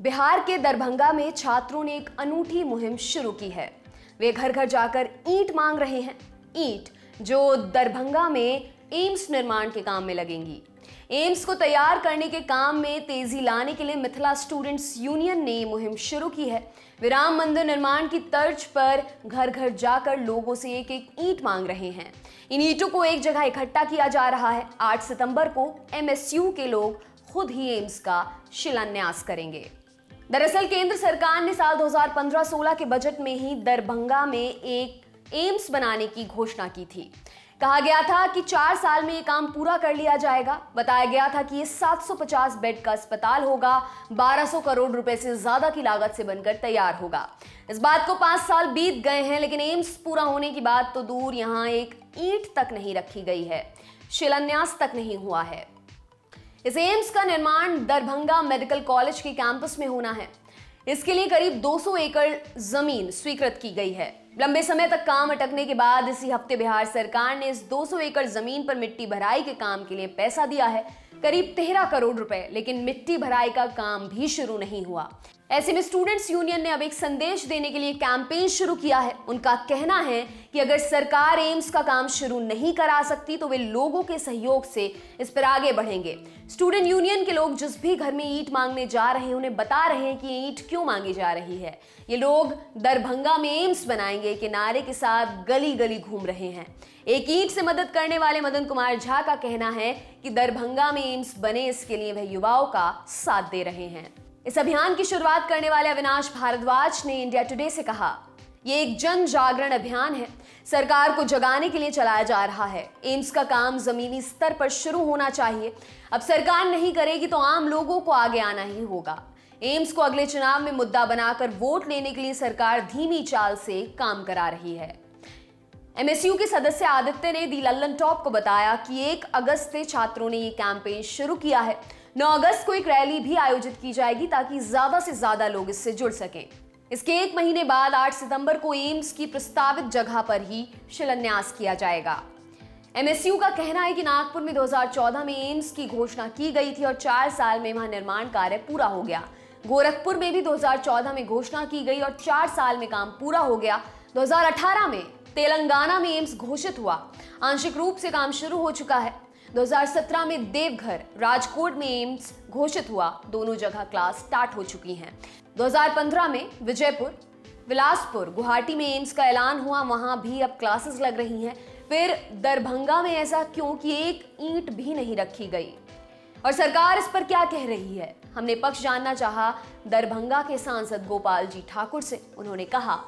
बिहार के दरभंगा में छात्रों ने एक अनूठी मुहिम शुरू की है। वे घर घर जाकर ईंट मांग रहे हैं, ईंट जो दरभंगा में एम्स निर्माण के काम में लगेंगी। एम्स को तैयार करने के काम में तेजी लाने के लिए मिथिला स्टूडेंट्स यूनियन ने मुहिम शुरू की है। वे राम मंदिर निर्माण की तर्ज पर घर घर जाकर लोगों से एक एक ईंट मांग रहे हैं। इन ईंटों को एक जगह इकट्ठा किया जा रहा है। 8 सितंबर को एमएसयू के लोग खुद ही एम्स का शिलान्यास करेंगे। दरअसल केंद्र सरकार ने साल 2015-16 के बजट में ही दरभंगा में एक एम्स बनाने की घोषणा की थी। कहा गया था कि 4 साल में ये काम पूरा कर लिया जाएगा। बताया गया था कि ये 750 बेड का अस्पताल होगा, 1200 करोड़ रुपए से ज्यादा की लागत से बनकर तैयार होगा। इस बात को 5 साल बीत गए हैं, लेकिन एम्स पूरा होने की बात तो दूर, यहाँ एक ईंट तक नहीं रखी गई है, शिलान्यास तक नहीं हुआ है। इस एम्स का निर्माण दरभंगा मेडिकल कॉलेज के कैंपस में होना है। इसके लिए करीब 200 एकड़ जमीन स्वीकृत की गई है। लंबे समय तक काम अटकने के बाद इसी हफ्ते बिहार सरकार ने इस 200 एकड़ जमीन पर मिट्टी भराई के काम के लिए पैसा दिया है, करीब 13 करोड़ रुपए, लेकिन मिट्टी भराई का काम भी शुरू नहीं हुआ। ऐसे में स्टूडेंट्स यूनियन ने अब एक संदेश देने के लिए कैंपेन शुरू किया है। उनका कहना है कि अगर सरकार एम्स का काम शुरू नहीं करा सकती तो वे लोगों के सहयोग से इस पर आगे बढ़ेंगे। स्टूडेंट यूनियन के लोग जिस भी घर में ईंट मांगने जा रहे हैं उन्हें बता रहे हैं कि ये ईंट क्यों मांगी जा रही है। ये लोग दरभंगा में एम्स बनाएंगे के नारे के साथ गली गली घूम रहे हैं। एक ईंट से मदद करने वाले मदन कुमार झा का कहना है कि दरभंगा में एम्स बने, इसके लिए वह युवाओं का साथ दे रहे हैं। इस अभियान की शुरुआत करने वाले अविनाश भारद्वाज ने इंडिया टुडे से कहा, ये एक जन जागरण अभियान है, सरकार को जगाने के लिए चलाया जा रहा है। एम्स का काम जमीनी स्तर पर शुरू होना चाहिए। अब सरकार नहीं करेगी तो आम लोगों को आगे आना ही होगा। एम्स को अगले चुनाव में मुद्दा बनाकर वोट लेने के लिए सरकार धीमी चाल से काम करा रही है। एमएसयू के सदस्य आदित्य ने दी लल्लन टॉप को बताया कि 1 अगस्त से छात्रों ने ये कैंपेन शुरू किया है। 9 अगस्त को एक रैली भी आयोजित की जाएगी ताकि ज्यादा से ज्यादा लोग इससे जुड़ सकें। इसके 1 महीने बाद 8 सितंबर को एम्स की प्रस्तावित जगह पर ही शिलान्यास किया जाएगा। एमएसयू का कहना है कि नागपुर में 2014 में एम्स की घोषणा की गई थी और 4 साल में वहां निर्माण कार्य पूरा हो गया। गोरखपुर में भी 2014 में घोषणा की गई और 4 साल में काम पूरा हो गया। 2018 में तेलंगाना में एम्स घोषित हुआ, आंशिक रूप से काम शुरू हो चुका है। 2017 में देवघर, राजकोट में एम्स घोषित हुआ, दोनों जगह क्लास स्टार्ट हो चुकी हैं। 2015 में विजयपुर, बिलासपुर, गुवाहाटी में एम्स का ऐलान हुआ, वहां भी अब क्लासेस लग रही हैं। फिर दरभंगा में ऐसा क्यों कि एक ईंट भी नहीं रखी गई और सरकार इस पर क्या कह रही है? हमने पक्ष जानना चाहा दरभंगा के सांसद गोपाल जी ठाकुर से। उन्होंने कहा,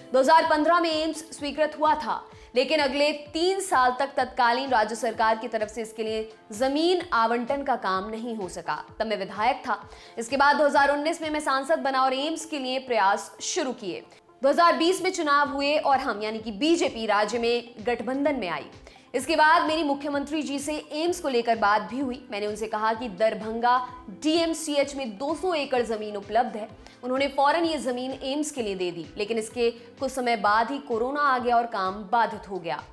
2015 में एम्स स्वीकृत हुआ था, लेकिन अगले 3 साल तक तत्कालीन राज्य सरकार की तरफ से इसके लिए जमीन आवंटन का काम नहीं हो सका। तब मैं विधायक था। इसके बाद 2019 में मैं सांसद बना और एम्स के लिए प्रयास शुरू किए। 2020 में चुनाव हुए और हम यानी कि बीजेपी राज्य में गठबंधन में आई। इसके बाद मेरी मुख्यमंत्री जी से एम्स को लेकर बात भी हुई। मैंने उनसे कहा कि दरभंगा डीएमसीएच में 200 एकड़ जमीन उपलब्ध है। उन्होंने फौरन ये जमीन एम्स के लिए दे दी, लेकिन इसके कुछ समय बाद ही कोरोना आ गया और काम बाधित हो गया।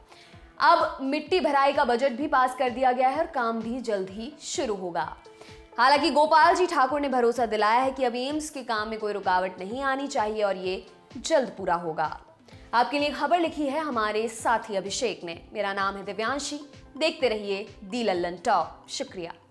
अब मिट्टी भराई का बजट भी पास कर दिया गया है और काम भी जल्द ही शुरू होगा। हालांकि गोपाल जी ठाकुर ने भरोसा दिलाया है कि अब एम्स के काम में कोई रुकावट नहीं आनी चाहिए और ये जल्द पूरा होगा। आपके लिए खबर लिखी है हमारे साथी अभिषेक ने। मेरा नाम है दिव्यांशी। देखते रहिए दी लल्लन टॉप। शुक्रिया।